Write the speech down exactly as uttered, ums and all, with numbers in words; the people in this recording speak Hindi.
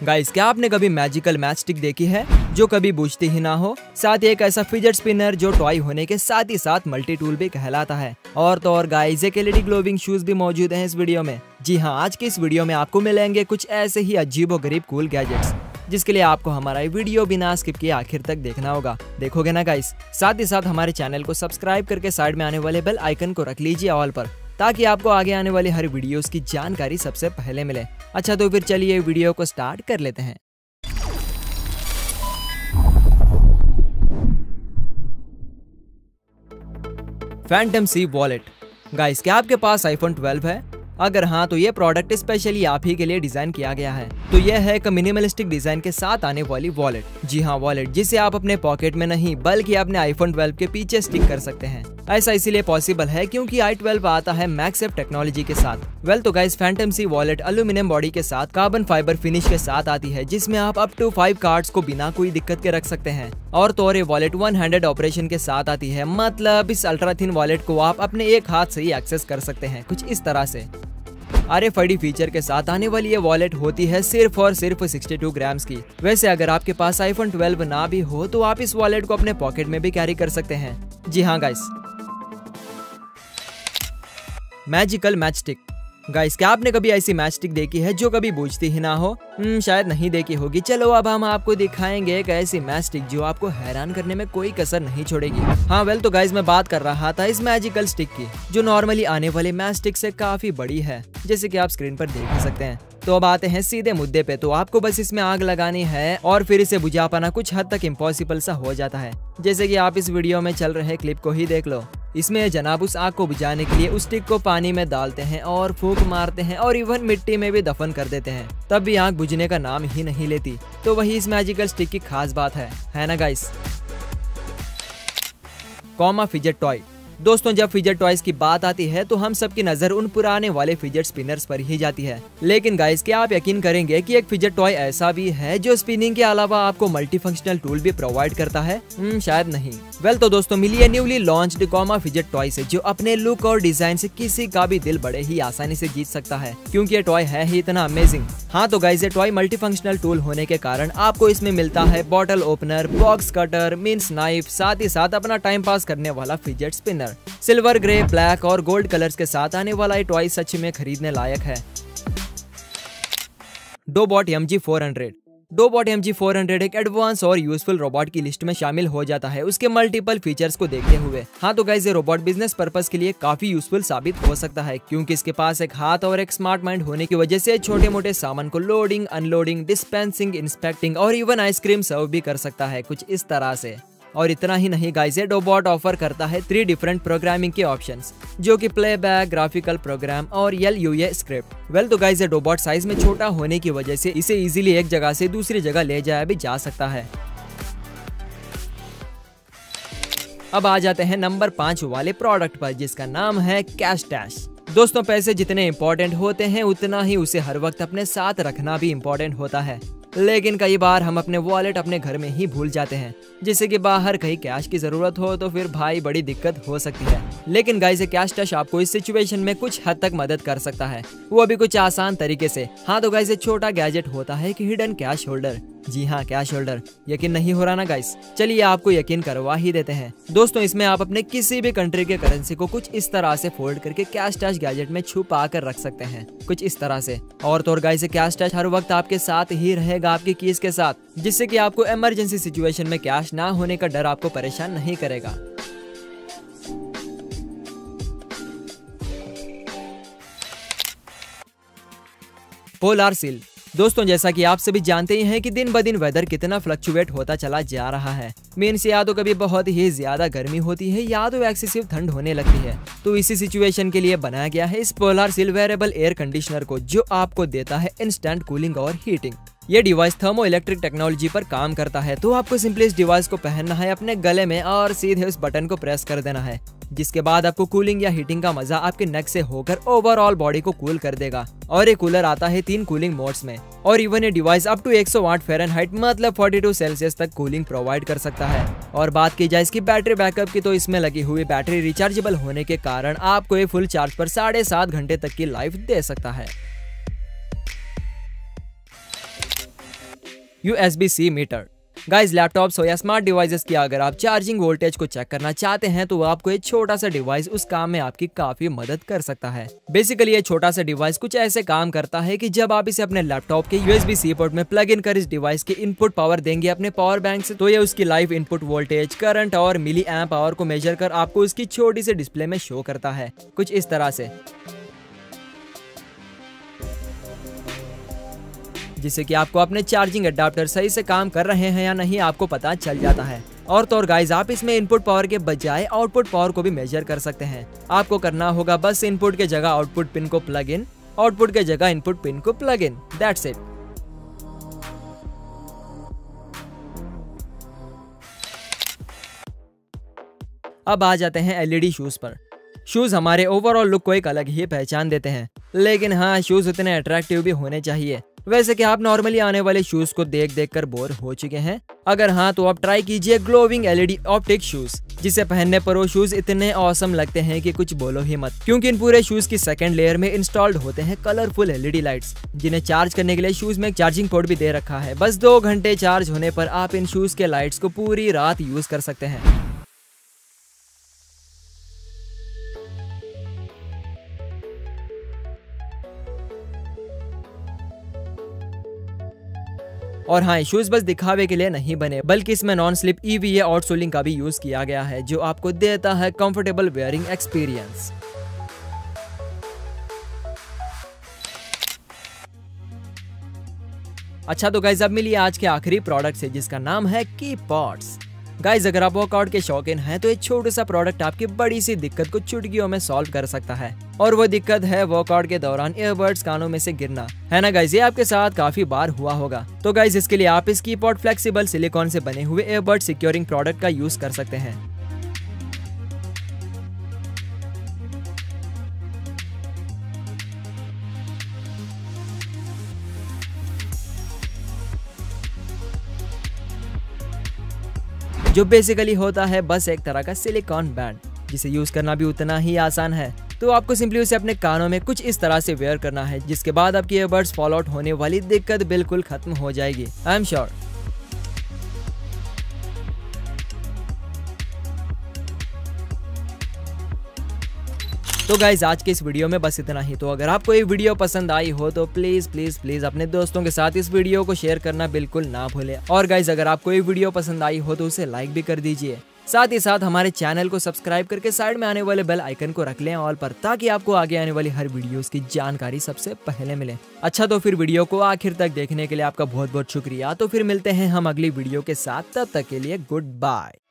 गाइस, क्या आपने कभी मैजिकल मैच स्टिक देखी है जो कभी बुझती ही ना हो? साथ ही एक ऐसा फिजेट स्पिनर जो टॉय होने के साथ ही साथ मल्टी टूल भी कहलाता है। और तो और गाइस, एक एलईडी ग्लोविंग शूज भी मौजूद हैं इस वीडियो में। जी हाँ, आज के इस वीडियो में आपको मिलेंगे कुछ ऐसे ही अजीबोगरीब कूल गैजेट्स, जिसके लिए आपको हमारा ये वीडियो बिना स्किप किए आखिर तक देखना होगा। देखोगे ना गाइस? साथ ही साथ हमारे चैनल को सब्सक्राइब करके साइड में आने वाले बेल आइकन को रख लीजिए ऑल पर, ताकि आपको आगे आने वाली हर वीडियोस की जानकारी सबसे पहले मिले। अच्छा, तो फिर चलिए वीडियो को स्टार्ट कर लेते हैं। Phantom C wallet. गाइस, क्या आपके पास आईफोन ट्वेल्व है? अगर हाँ, तो ये प्रोडक्ट स्पेशली आप ही के लिए डिजाइन किया गया है। तो यह है एक मिनिमलिस्टिक डिजाइन के साथ आने वाली वॉलेट। जी हाँ, वॉलेट जिसे आप अपने पॉकेट में नहीं बल्कि अपने आईफोन ट्वेल्व के पीछे स्टिक कर सकते हैं। ऐसा इसीलिए पॉसिबल है क्योंकि आई ट्वेल्व आता है मैगसेफ टेक्नोलॉजी के साथ। वेल तो guys, phantom C wallet aluminium body के साथ कार्बन फाइबर फिनिश के साथ आती है, जिसमें आप अप टू फाइव कार्ड्स को बिना कोई दिक्कत के रख सकते हैं। और तो और ये वॉलेट वन हैंडेड ऑपरेशन के साथ आती है, मतलब इस अल्ट्रा थिन वॉलेट को आप अपने एक हाथ से ही एक्सेस कर सकते हैं, कुछ इस तरह से। R F I D feature के साथ आने वाली ये वॉलेट होती है सिर्फ और सिर्फ बासठ ग्राम्स की। वैसे अगर आपके पास आईफोन ट्वेल्व ना भी हो तो आप इस वॉलेट को अपने पॉकेट में भी कैरी कर सकते हैं। जी हाँ guys. Magical matchstick. Guys, क्या आपने कभी ऐसी मैच स्टिक देखी है जो कभी बुझती ही ना हो? हम्म शायद नहीं देखी होगी। चलो अब हम आपको दिखाएंगे एक ऐसी मैच स्टिक जो आपको हैरान करने में कोई कसर नहीं छोड़ेगी। हाँ वेल तो गाइस, मैं बात कर रहा था इस मैजिकल स्टिक की, जो नॉर्मली आने वाले मैच स्टिक से काफी बड़ी है, जैसे कि आप स्क्रीन पर देख ही सकते हैं। तो अब आते हैं सीधे मुद्दे पे। तो आपको बस इसमें आग लगानी है और फिर इसे बुझा पाना कुछ हद तक इम्पॉसिबल सा हो जाता है, जैसे कि आप इस वीडियो में चल रहे क्लिप को ही देख लो। इसमें जनाब उस आग को बुझाने के लिए उस स्टिक को पानी में डालते हैं और फूंक मारते हैं और इवन मिट्टी में भी दफन कर देते हैं, तब भी आग बुझने का नाम ही नहीं लेती। तो वही इस मैजिकल स्टिक की खास बात है, है ना गाइस? Comma fidget toy. दोस्तों, जब फिजेट टॉयज की बात आती है तो हम सबकी नजर उन पुराने वाले फिजेट स्पिनर्स पर ही जाती है। लेकिन गाइस, क्या आप यकीन करेंगे कि एक फिजेट टॉय ऐसा भी है जो स्पिनिंग के अलावा आपको मल्टी फंक्शनल टूल भी प्रोवाइड करता है? हम्म शायद नहीं। वेल तो दोस्तों, मिली है newly launched comma fidget toy से, जो अपने लुक और डिजाइन से किसी का भी दिल बड़े ही आसानी से जीत सकता है, क्योंकि ये टॉय है ही इतना अमेजिंग। हाँ तो गाइस, ये टॉय मल्टी फंक्शनल टूल होने के कारण आपको इसमें मिलता है bottle opener, box cutter, means knife, साथ ही साथ अपना टाइम पास करने वाला fidget spinner. Silver, grey, black और गोल्ड कलर्स के साथ आने वाला ये टॉय सच में खरीदने लायक है। Dobot M G four hundred. Dobot M G four hundred एक एडवांस और यूजफुल रोबोट की लिस्ट में शामिल हो जाता है उसके मल्टीपल फीचर्स को देखते हुए। हाँ तो गाइस, ये रोबोट बिजनेस पर्पस के लिए काफी यूजफुल साबित हो सकता है, क्योंकि इसके पास एक हाथ और एक स्मार्ट माइंड होने की वजह से छोटे मोटे सामान को लोडिंग, अनलोडिंग, डिस्पेंसिंग, इंस्पेक्टिंग और इवन आइसक्रीम सर्व भी कर सकता है, कुछ इस तरह से। और इतना ही नहीं गाइस, ये डोबॉट ऑफर करता है थ्री डिफरेंट प्रोग्रामिंग के ऑप्शंस, जो कि प्लेबैक, ग्राफिकल प्रोग्राम और L U A script. Well तो गाइस, ये डोबॉट साइज में छोटा होने की वजह से इसे इजीली एक जगह से दूसरी जगह ले जाया भी जा सकता है। अब आ जाते हैं नंबर पाँच वाले प्रोडक्ट पर, जिसका नाम है कैश टैश। दोस्तों, पैसे जितने इम्पोर्टेंट होते हैं उतना ही उसे हर वक्त अपने साथ रखना भी इम्पोर्टेंट होता है। लेकिन कई बार हम अपने वॉलेट अपने घर में ही भूल जाते हैं, जिससे कि बाहर कहीं कैश की जरूरत हो तो फिर भाई बड़ी दिक्कत हो सकती है। लेकिन गाइस, ये कैश टैश आपको इस सिचुएशन में कुछ हद तक मदद कर सकता है, वो भी कुछ आसान तरीके से। हाँ तो गाइस, ये छोटा गैजेट होता है कि हिडन कैश होल्डर। जी हाँ, कैश होल्डर। यकीन नहीं हो रहा ना गाइस? चलिए आपको यकीन करवा ही देते हैं। दोस्तों, इसमें आप अपने किसी भी कंट्री के करेंसी को कुछ इस तरह से फोल्ड करके कैश टैश गैजेट में छुपा कर रख सकते हैं, कुछ इस तरह से। और तो और गाइस, ये कैश टैश हर वक्त आपके साथ ही रहेगा, आपकी कीज के साथ, जिससे कि आपको इमरजेंसी सिचुएशन में कैश ना होने का डर आपको परेशान नहीं करेगा। Polar seal. दोस्तों, जैसा कि आप सभी जानते ही हैं कि दिन ब दिन वेदर कितना फ्लक्चुएट होता चला जा रहा है। मीन्स या तो कभी बहुत ही ज्यादा गर्मी होती है या तो एक्सेसिव ठंड होने लगती है। तो इसी सिचुएशन के लिए बनाया गया है इस polar seal wearable air conditioner को, जो आपको देता है इंस्टेंट कूलिंग और हीटिंग। ये डिवाइस थर्मो इलेक्ट्रिक टेक्नोलॉजी पर काम करता है। तो आपको सिंपली इस डिवाइस को पहनना है अपने गले में और सीधे उस बटन को प्रेस कर देना है, जिसके बाद आपको कूलिंग या हीटिंग का मजा आपके नेक से होकर ओवरऑल बॉडी को कूल कर देगा। और ये कूलर आता है तीन कूलिंग मोड्स में, और इवन ये डिवाइस अप टू एक सौ आठ फ़ारेनहाइट मतलब बयालीस सेल्सियस तक कूलिंग प्रोवाइड कर सकता है। और बात की जाए इसकी बैटरी बैकअप की, तो इसमें लगी हुई बैटरी रिचार्जेबल होने के कारण आपको ये फुल चार्ज पर साढ़े सात घंटे तक की लाइफ दे सकता है। USB C meter. Guys, laptops हो या स्मार्ट डिवाइसेस की अगर आप चार्जिंग वोल्टेज को चेक करना चाहते हैं तो आपको एक छोटा सा डिवाइस उस काम में आपकी काफी मदद कर सकता है। बेसिकली ये छोटा सा डिवाइस कुछ ऐसे काम करता है कि जब आप इसे अपने लैपटॉप के यूएसबी सी पोर्ट में प्लग इन कर इस डिवाइस के इनपुट पावर देंगे अपने पावर बैंक से, तो ये उसकी लाइव इनपुट वोल्टेज, करंट और मिली एम्प पावर को मेजर कर आपको उसकी छोटी सी डिस्प्ले में शो करता है, कुछ इस तरह से, जिससे कि आपको अपने चार्जिंग अडाप्टर सही से काम कर रहे हैं या नहीं आपको पता चल जाता है। और तो और गाइज, आप इसमें इनपुट पावर के बजाय आउटपुट पावर को भी मेजर कर सकते हैं। आपको करना होगा बस इनपुट के जगह आउटपुट पिन को प्लग इन, आउटपुट के जगह इनपुट पिन को प्लग इन, दैट्स इट। अब आ जाते हैं एलईडी शूज पर। शूज हमारे ओवरऑल लुक को एक अलग ही पहचान देते हैं, लेकिन हाँ, शूज उतने अट्रैक्टिव भी होने चाहिए। वैसे कि आप नॉर्मली आने वाले शूज को देख देख कर बोर हो चुके हैं? अगर हाँ, तो आप ट्राई कीजिए ग्लोविंग एलईडी ऑप्टिक शूज, जिसे पहनने पर वो शूज इतने ऑसम लगते हैं कि कुछ बोलो ही मत, क्योंकि इन पूरे शूज की सेकंड लेयर में इंस्टॉल्ड होते हैं कलरफुल एलईडी लाइट्स, जिन्हें चार्ज करने के लिए शूज में एक चार्जिंग पोर्ट भी दे रखा है। बस दो घंटे चार्ज होने पर आप इन शूज के लाइट्स को पूरी रात यूज कर सकते हैं। और हाँ, शूज बस दिखावे के लिए नहीं बने, बल्कि इसमें नॉन स्लिप ईवीए आउटसोलिंग का भी यूज किया गया है, जो आपको देता है कंफर्टेबल वेयरिंग एक्सपीरियंस। अच्छा तो गाइज, अब मिलिए आज के आखिरी प्रोडक्ट से, जिसका नाम है कीपॉड्स। गाइज, अगर आप वर्कआउट के शौकीन हैं तो एक छोटा सा प्रोडक्ट आपकी बड़ी सी दिक्कत को चुटकियों में सॉल्व कर सकता है, और वो दिक्कत है वर्कआउट के दौरान ईयरबड्स कानों में से गिरना, है ना गाइज? ये आपके साथ काफी बार हुआ होगा। तो गाइज, इसके लिए आप इस कीपॉड फ्लेक्सिबल सिलिकॉन से बने हुए ईयरबड सिक्योरिंग प्रोडक्ट का यूज कर सकते हैं। जो बेसिकली होता है बस एक तरह का सिलिकॉन बैंड, जिसे यूज करना भी उतना ही आसान है। तो आपको सिंपली उसे अपने कानों में कुछ इस तरह से वेयर करना है, जिसके बाद आपकी ईयरबड्स फॉल आउट होने वाली दिक्कत बिल्कुल खत्म हो जाएगी, आई एम श्योर। तो गाइज, आज के इस वीडियो में बस इतना ही। तो अगर आपको ये वीडियो पसंद आई हो तो प्लीज प्लीज प्लीज अपने दोस्तों के साथ इस वीडियो को शेयर करना बिल्कुल ना भूलें। और गाइज, अगर आपको ये वीडियो पसंद आई हो तो उसे लाइक भी कर दीजिए। साथ ही साथ हमारे चैनल को सब्सक्राइब करके साइड में आने वाले बेल आइकन को रख लें ऑल पर, ताकि आपको आगे आने वाली हर वीडियोस की जानकारी सबसे पहले मिले। अच्छा, तो फिर वीडियो को आखिर तक देखने के लिए आपका बहुत बहुत शुक्रिया। तो फिर मिलते हैं हम अगली वीडियो के साथ, तब तक के लिए गुड बाय।